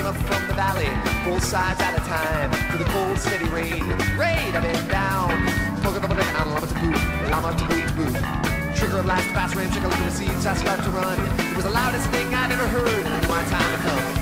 came up from the valley, both sides at a time, to the cold, steady rain. Rain up and down. Poke up and lama to boot, lama to boot, boot. Trigger of last fast ran, trickle into the seeds, I start to run. It was the loudest thing I'd ever heard. My time to come.